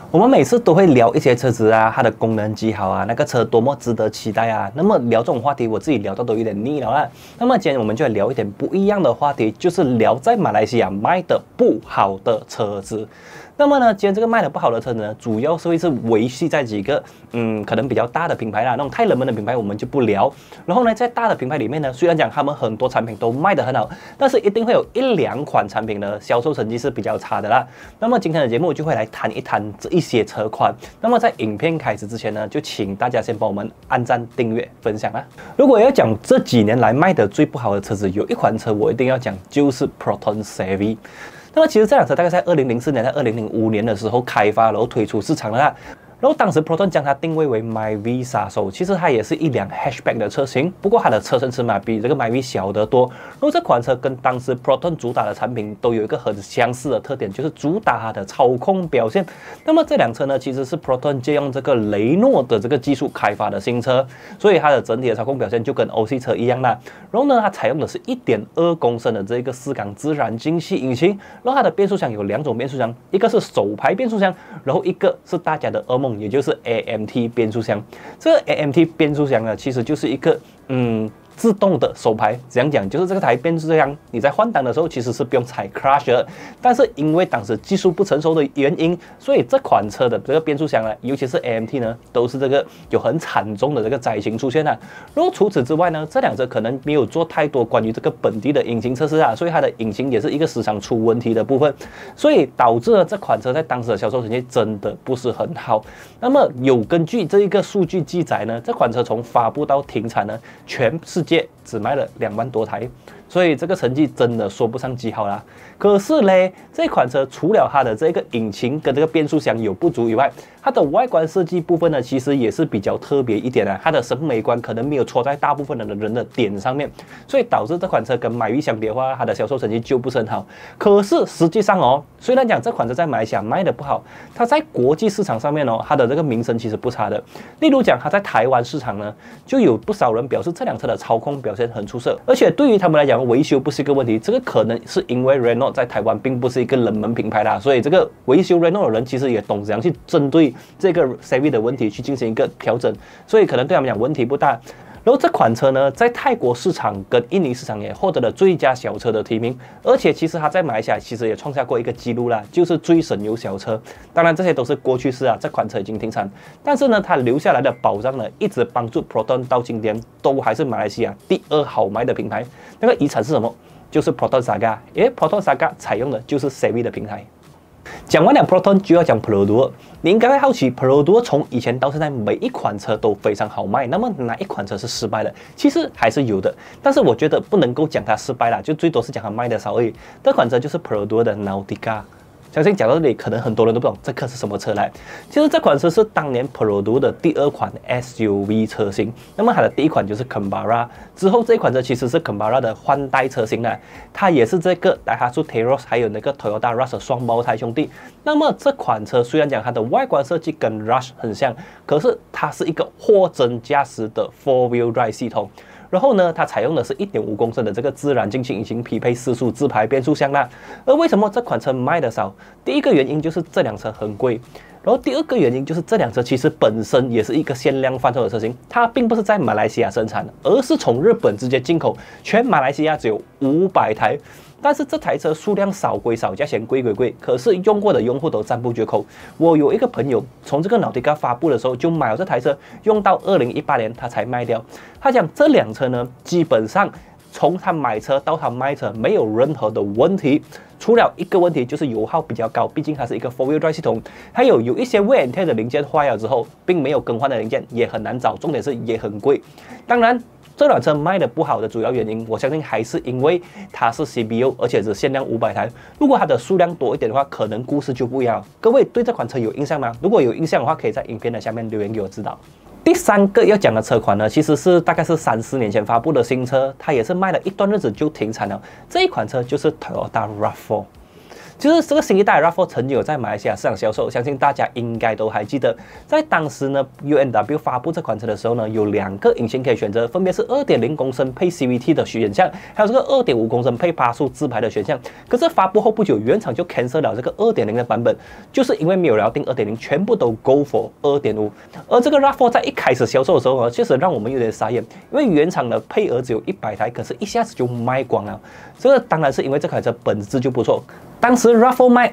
我们每次都会聊一些车子啊，它的功能极好啊，那个车多么值得期待啊。那么聊这种话题，我自己聊到都有点腻了啦。那么今天我们就来聊一点不一样的话题，就是聊在马来西亚卖的不好的车子。那么呢，今天这个卖的不好的车子呢，主要是会是维系在几个可能比较大的品牌啦，那种太冷门的品牌我们就不聊。然后呢，在大的品牌里面呢，虽然讲他们很多产品都卖得很好，但是一定会有一两款产品的销售成绩是比较差的啦。那么今天的节目就会来谈一谈这一些车款。那么在影片开始之前呢，就请大家先帮我们按赞、订阅、分享啦。如果要讲这几年来卖的最不好的车子，有一款车我一定要讲，就是 Proton Savvy。那么其实这辆车大概在2004年、在2005年的时候开发，然后推出市场的啦。然后当时 Proton 将它定位为 MyV 杀手，其实它也是一辆 hatchback 的车型，不过它的车身尺码比这个 MyV 小得多。然后这款车跟当时 Proton 主打的产品都有一个很相似的特点，就是主打它的操控表现。那么这辆车呢，其实是 Proton 借用这个雷诺的这个技术开发的新车，所以它的整体的操控表现就跟欧系车一样啦。然后呢，它采用的是1.2公升的这个4缸自然进气引擎，然后它的变速箱有2种变速箱，一个是手排变速箱，然后一个是大家的噩梦，也就是 AMT 变速箱。这个 AMT 变速箱呢，其实就是一个自动的手排，怎样讲？就是这个台变速箱，你在换挡的时候其实是不用踩 clutch 的，但是因为当时技术不成熟的原因，所以这款车的这个变速箱呢，尤其是 AMT 呢，都是这个有很惨重的这个灾情出现了。然后除此之外呢，这辆车可能没有做太多关于这个本地的引擎测试啊，所以它的引擎也是一个时常出问题的部分，所以导致了这款车在当时的销售成绩真的不是很好。那么有根据这一个数据记载呢，这款车从发布到停产呢，全世界只卖了2万多台，所以这个成绩真的说不上极好啦。可是嘞，这款车除了它的这个引擎跟这个变速箱有不足以外，它的外观设计部分呢，其实也是比较特别一点的。它的审美观可能没有戳在大部分的人的点上面，所以导致这款车跟MyV相比的话，它的销售成绩就不是很好。可是实际上哦，虽然讲这款车在马来西亚卖的不好，它在国际市场上面哦，它的这个名声其实不差的。例如讲，它在台湾市场呢，就有不少人表示这辆车的操控表现很出色，而且对于他们来讲，维修不是一个问题。这个可能是因为 Renault 在台湾并不是一个冷门品牌啦，所以这个维修 Renault 的人其实也懂怎样去针对这个 Savvy 的问题去进行一个调整，所以可能对他们讲问题不大。然后这款车呢，在泰国市场跟印尼市场也获得了最佳小车的提名，而且其实它在马来西亚其实也创下过一个纪录啦，就是最省油小车。当然这些都是过去式啊，这款车已经停产，但是呢，它留下来的保障呢，一直帮助 Proton 到今天都还是马来西亚第2好卖的品牌。那个遗产是什么？就是 Proton Saga， 因为 Proton Saga 采用的就是 Savvy 的平台。讲完了 Proton 就要讲 Perodua， 你应该会好奇 Perodua 从以前到现在每一款车都非常好卖，那么哪一款车是失败的？其实还是有的，但是我觉得不能够讲它失败啦，就最多是讲它卖的少而已。这款车就是 Perodua 的 Nautica。相信讲到这里，可能很多人都不懂这个是什么车来。其实这款车是当年 Perodua 的第2款 SUV 车型，那么它的第1款就是 Canberra， 之后这一款车其实是 Canberra 的换代车型啦，它也是这个 Daihatsu Teros 还有那个 Toyota Rush 的双胞胎兄弟。那么这款车虽然讲它的外观设计跟 Rush 很像，可是它是一个货真价实的 4-wheel drive 系统。然后呢，它采用的是1.5公升的这个自然进气引擎，匹配4速自排变速箱啦。而为什么这款车卖的少？第一个原因就是这辆车很贵，然后第2个原因就是这辆车其实本身也是一个限量贩售的车型，它并不是在马来西亚生产，而是从日本直接进口，全马来西亚只有500台。但是这台车数量少归少，价钱贵归贵，可是用过的用户都赞不绝口。我有一个朋友从这个 Nautica 发布的时候就买了这台车，用到2018年他才卖掉。他讲这辆车呢，基本上从他买车到他卖车没有任何的问题，除了一个问题就是油耗比较高，毕竟它是一个 4-wheel drive 系统，还有一些 wear and tear 的零件坏了之后，并没有更换的零件也很难找，重点是也很贵。当然，这辆车卖的不好的主要原因，我相信还是因为它是 CBO， 而且只限量500台。如果它的数量多一点的话，可能故事就不一样了。各位对这款车有印象吗？如果有印象的话，可以在影片的下面留言给我知道。第3个要讲的车款呢，其实是大概是3-4年前发布的新车，它也是卖了一段日子就停产了。这一款车就是 Toyota RAV4。 就是这个新一代 RAV4 曾经有在马来西亚市场销售，相信大家应该都还记得。在当时呢 ，UNW 发布这款车的时候呢，有2个引擎可以选择，分别是2.0公升配 CVT 的选项，还有这个2.5公升配8速自排的选项。可是发布后不久，原厂就 cancel 了这个2.0的版本，就是因为没有人要订2.0，全部都 go for 2.5。而这个 RAV4 在一开始销售的时候呢，确实让我们有点傻眼，因为原厂的配额只有100台，可是一下子就卖光了。这个当然是因为这款车本质就不错。当时 RAV4 卖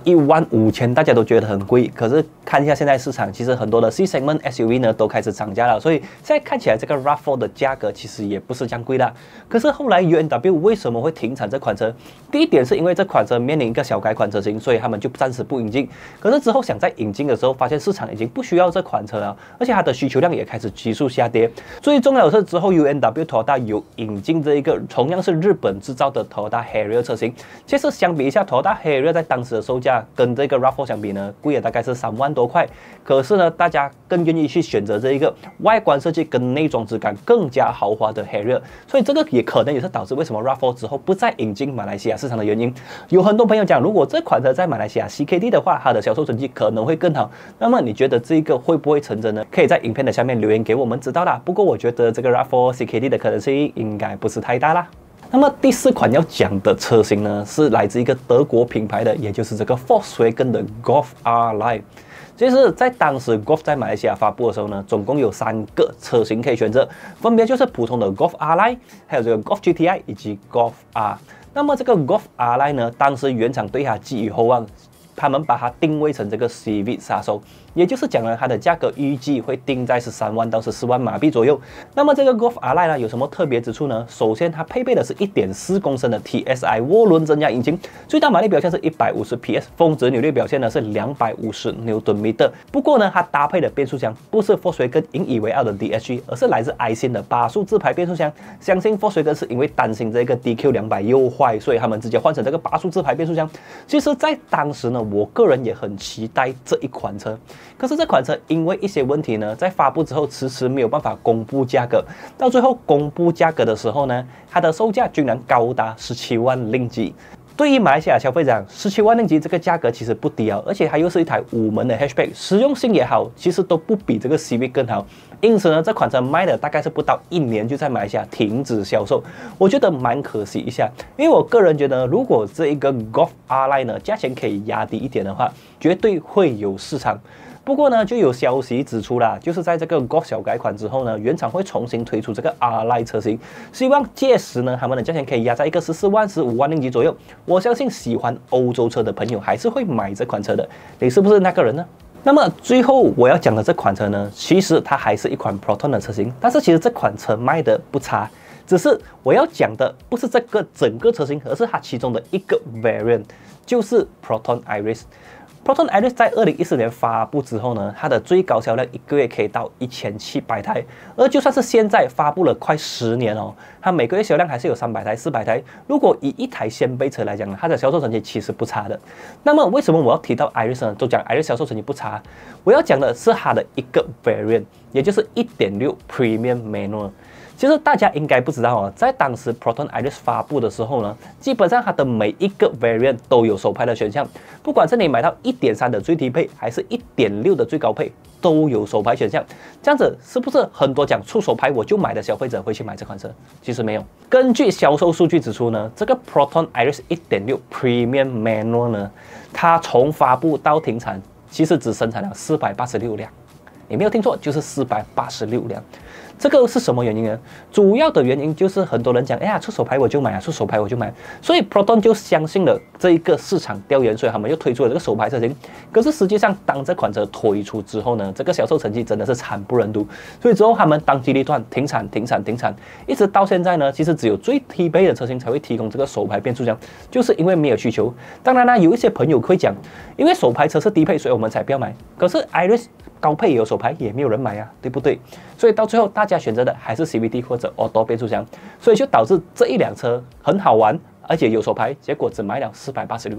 215000，大家都觉得很贵。可是看一下现在市场，其实很多的 C segment SUV 呢都开始涨价了，所以现在看起来这个 RAV4 的价格其实也不是这样贵的。可是后来 UNW 为什么会停产这款车？第一点是因为这款车面临一个小改款车型，所以他们就暂时不引进。可是之后想再引进的时候，发现市场已经不需要这款车了，而且它的需求量也开始急速下跌。最重要的是之后 UNW Toyota 有引进这一个同样是日本制造的 Toyota Harrier 车型。其实相比一下，Toyota Harrier 在当时的售价跟这个 RAV4 相比呢，贵了大概是3万多块。可是呢，大家更愿意去选择这一个外观设计跟内装质感更加豪华的 Harrier， 所以这个也可能也是导致为什么 RAV4 之后不再引进马来西亚市场的原因。有很多朋友讲，如果这款车在马来西亚 CKD 的话，它的销售成绩可能会更好。那么你觉得这个会不会成真呢？可以在影片的下面留言给我们知道啦。不过我觉得这个 RAV4 CKD 的可能性应该不是太大啦。那么第4款要讲的车型呢，是来自一个德国品牌的，也就是这个 Volkswagen 的 Golf R Line。其实，在当时 Golf 在马来西亚发布的时候呢，总共有3个车型可以选择，分别就是普通的 Golf R Line， 还有这个 Golf GTI 以及 Golf R。那么这个 Golf R Line 呢，当时原厂对它寄予厚望。他们把它定位成这个 Civic 杀手，也就是讲呢，它的价格预计会定在13万到14万马币左右。那么这个 Golf R Line 呢，有什么特别之处呢？首先，它配备的是1.4公升的 TSI 涡轮增压引擎，最大马力表现是150 PS， 峰值扭力表现呢是250牛顿米。不过呢，它搭配的变速箱不是 Volkswagen 引以为傲的 DSG， 而是来自爱信的8速自排变速箱。相信 Volkswagen 是因为担心这个 DQ200 又坏，所以他们直接换成这个8速自排变速箱。其实，在当时呢，我个人也很期待这一款车，可是这款车因为一些问题呢，在发布之后迟迟没有办法公布价格。到最后公布价格的时候呢，它的售价居然高达17万令吉。对于马来西亚消费者，17万令吉这个价格其实不低啊，而且它又是一台5门的 hatchback， 实用性也好，其实都不比这个 Civic 更好。因此呢，这款车卖的大概是不到1年就在马来西亚停止销售，我觉得蛮可惜一下。因为我个人觉得，如果这一个 Golf R Line 呢价钱可以压低一点的话，绝对会有市场。不过呢，就有消息指出啦，就是在这个 Golf 小改款之后呢，原厂会重新推出这个 R Line 车型，希望届时呢，他们的价钱可以压在一个14万、15万令吉左右。我相信喜欢欧洲车的朋友还是会买这款车的，你是不是那个人呢？那么最后我要讲的这款车呢，其实它还是一款 Proton 的车型，但是其实这款车卖的不差，只是我要讲的不是这个整个车型，而是它其中的一个 variant， 就是 Proton Iris。Proton Iris 在2014年发布之后呢，它的最高销量1个月可以到1700台，而就算是现在发布了快10年哦，它每个月销量还是有300台、400台。如果以一台掀背车来讲呢，它的销售成绩其实不差的。那么为什么我要提到 Iris 呢？都讲 Iris 销售成绩不差，我要讲的是它的一个 variant， 也就是 1.6 Premium Manual。其实大家应该不知道哦，在当时 Proton Iris 发布的时候呢，基本上它的每一个 variant 都有手排的选项，不管是你买到 1.3 的最低配，还是 1.6 的最高配，都有手排选项。这样子是不是很多讲出手排我就买的消费者会去买这款车？其实没有。根据销售数据指出呢，这个 Proton Iris 1.6 Premium Manual 呢，它从发布到停产，其实只生产了486辆。你没有听错，就是486辆。这个是什么原因呢？主要的原因就是很多人讲，哎呀，出手牌我就买啊，出手牌我就买，所以 Proton 就相信了这一个市场调研，所以他们又推出了这个手牌车型。可是实际上，当这款车推出之后呢，这个销售成绩真的是惨不忍睹。所以之后他们当机立断停产，一直到现在呢，其实只有最低配的车型才会提供这个手排变速箱，就是因为没有需求。当然啦，有一些朋友会讲，因为手排车是低配，所以我们才不要买。可是 Iris 高配也有手排，也没有人买啊，对不对？所以到最后大家选择的还是 CVT 或者 Auto 变速箱，所以就导致这一辆车很好玩，而且有手排，结果只卖了486辆。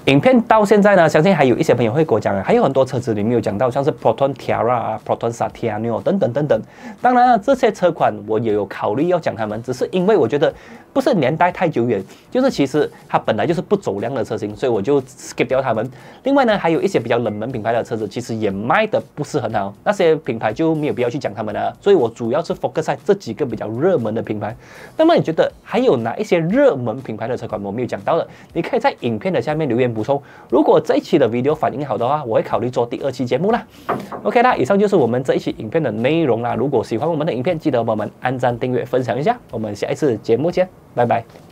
影片到现在呢，相信还有一些朋友会跟我讲，还有很多车子你没有讲到，像是 Proton Tiara 啊、Proton Satiano 等等等等。当然了，这些车款我也有考虑要讲他们，只是因为我觉得不是年代太久远，就是其实它本来就是不走量的车型，所以我就 skip 掉他们。另外呢，还有一些比较冷门品牌的车子，其实也卖的不是很好，那些品牌就没有必要去讲他们了。所以我主要是 focus 在这几个比较热门的品牌。那么你觉得还有哪一些热门品牌的车款我没有讲到的？你可以在影片的下面留言补充。如果这一期的 video 反应好的话，我会考虑做第2期节目啦。OK 啦，以上就是我们这一期影片的内容啦。如果喜欢我们的影片，记得帮我们按赞、订阅、分享一下。我们下一次节目见，拜拜。